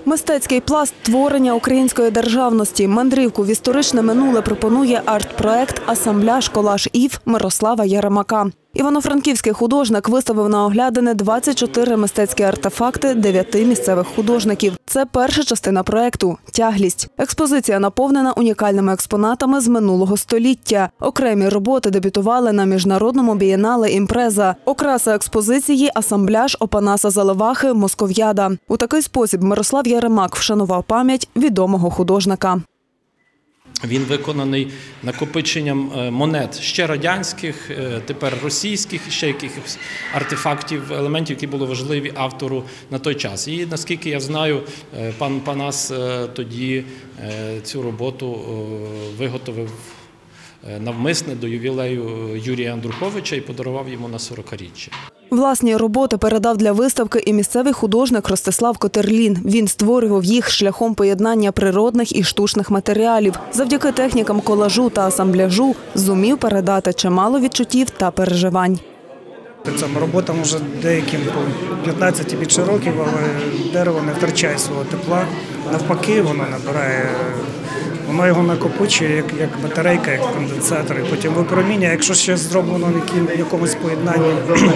Мистецький пласт творення української державності. Мандрівку в історичне минуле пропонує арт-проект «Асамбляж. Колаж ІФ» Мирослава Яремака. Івано-франківський художник виставив на оглядини 24 мистецькі артефакти 9 місцевих художників. Це перша частина проекту – «Тяглість». Експозиція наповнена унікальними експонатами з минулого століття. Окремі роботи дебютували на міжнародному бієнале «Імпреза». Окраса експозиції – асамбляж Опанаса Залевахи «Москов'яда». У такий спосіб Мирослав Яремак вшанував пам'ять відомого художника. Він виконаний накопиченням монет ще радянських, тепер російських, ще якихось артефактів, елементів, які були важливі автору на той час. І, наскільки я знаю, пан Опанас тоді цю роботу виготовив навмисне до ювілею Юрія Андруховича і подарував йому на 40-річчя. Власні роботи передав для виставки і місцевий художник Ростислав Котерлін. Він створював їх шляхом поєднання природних і штучних матеріалів. Завдяки технікам колажу та асамбляжу зумів передати чимало відчуттів та переживань. Цим роботам вже деяким по 15 і більше років, але дерево не втрачає свого тепла. Навпаки, воно набирає, воно його накопичує, як батарейка, як конденсатор. І потім випромінює, якщо ще зроблено в якомусь поєднанні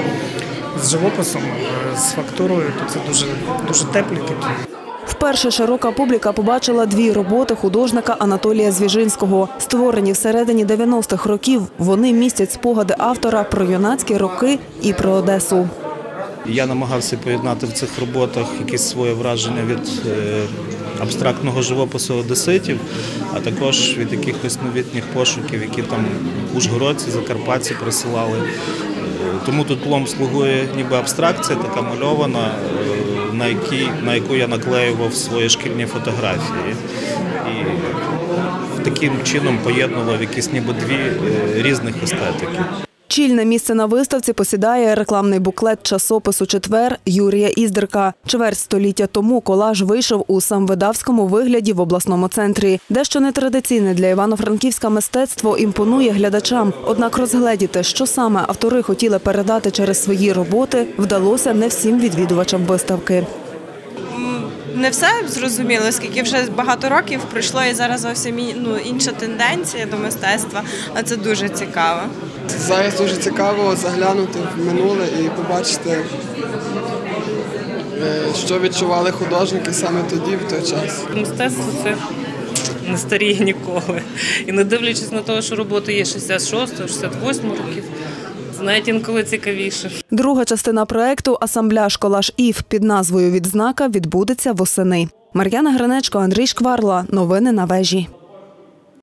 з живописом, з фактурою, то це дуже теплі такі. Вперше широка публіка побачила 2 роботи художника Анатолія Звіжинського. Створені всередині 90-х років, вони містять спогади автора про юнацькі роки і про Одесу. Я намагався поєднати в цих роботах якісь своє враження від абстрактного живопису одеситів, а також від якихось новітніх пошуків, які там ужгородці, закарпатці присилали. Тому тут пломб слугує ніби абстракція, така мальована, на яку я наклеював свої шкільні фотографії. І таким чином поєднував якісь ніби 2 різних естетики. Чільне місце на виставці посідає рекламний буклет часопису «Четвер» Юрія Іздерка. Чверть століття тому колаж вийшов у самвидавському вигляді в обласному центрі. Дещо нетрадиційне для Івано-Франківська мистецтво імпонує глядачам. Однак розгледіти, що саме автори хотіли передати через свої роботи, вдалося не всім відвідувачам виставки. Не все зрозуміло, оскільки вже багато років пройшло і зараз зовсім інша тенденція до мистецтва, а це дуже цікаво. Зараз дуже цікаво заглянути в минуле і побачити, що відчували художники саме тоді, в той час. Мистецтво – це не старіє ніколи. І не дивлячись на те, що роботи є 66-го, 68-го років, це навіть інколи цікавіше. Друга частина проекту «Асамбляж. Колаж ІФ» під назвою «Відзнака» відбудеться восени. Мар'яна Гринечко, Андрій Шкварла. Новини на вежі.